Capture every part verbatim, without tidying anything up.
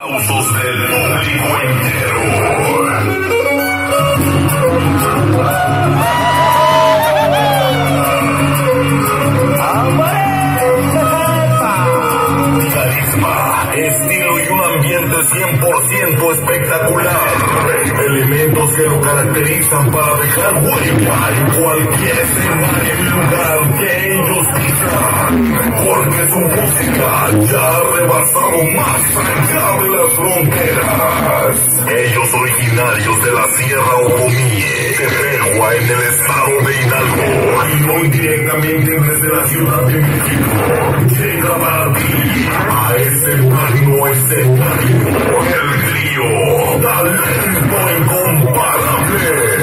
Aplausos del público entero. Carisma, estilo y un ambiente cien por ciento espectacular. Elementos que lo caracterizan para dejar huella en cualquier escenario y lugar que ellos pisan. Porque su música ya ha rebasado más allá de las fronteras. Ellos originarios de la Sierra Otomí, Tepehua en el estado de Hidalgo, y hoy directamente desde la Ciudad de México, llega para ti a este magno escenario, el trío Talento Incomparable.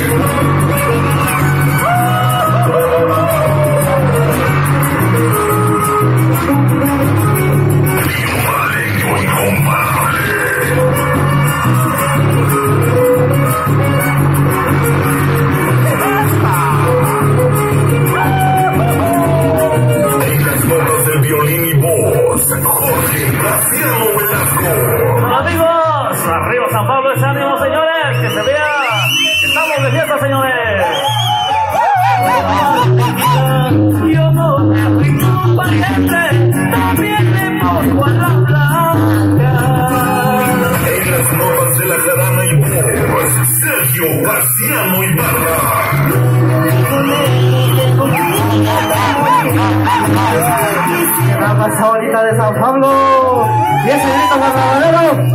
Amigos, arriba San Pablo, ese ánimo, señores, que se vea que estamos de fiesta, señores. Yo no tengo paciente, también me pongo a la blanca. En las notas de la jarana y voz, Sergio Garciano Ibarra. La más bonita de San Pablo. Y ese grito guardadero.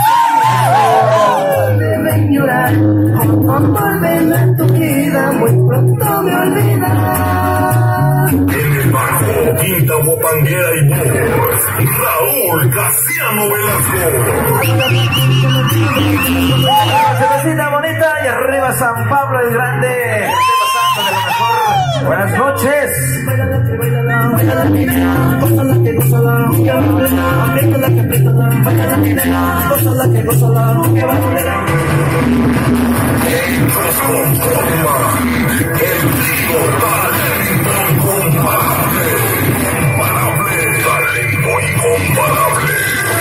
Deben llorar, como vuelven a tu vida, muy pronto me olvidas. En el bajo, quinta guapanguera y voz, Raúl Casiano Velasco. Cervecita bonita y arriba San Pablo el Grande. Esté pasando de lo mejor. Buenas noches. Ellos conforman el trío Talento Incomparable. Incomparable, talento incomparable.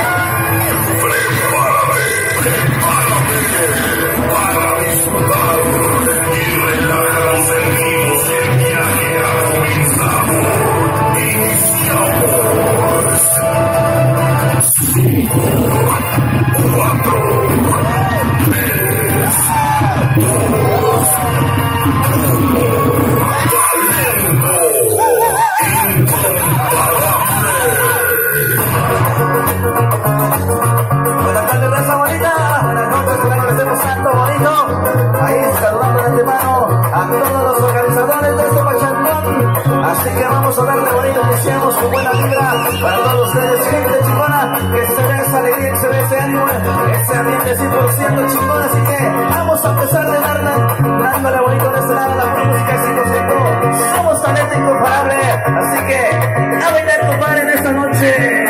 Prepárate, prepárate para disfrutar y relajar los sentidos. El viaje ha comenzado. Iniciamos. Cinco, cuatro, tres, dos, uno. Talento incomparable. Buenas tardes, raza bonita. Buenas noches, espero que estemos pasando bonito. Ahí saludando de antemano a todos los organizadores de este pachangón. Así que vamos a darle bonito, iniciamos con buena vibra para todos ustedes, gente chingona, que se vea esa alegría, que se vea ese ánimo, ese ambiente cien por ciento chingón. Así que vamos a empezar de darle, dándole bonito de este lado a la música cien por ciento. Somos talento incomparable, así que a bailar, compadre, en esta noche.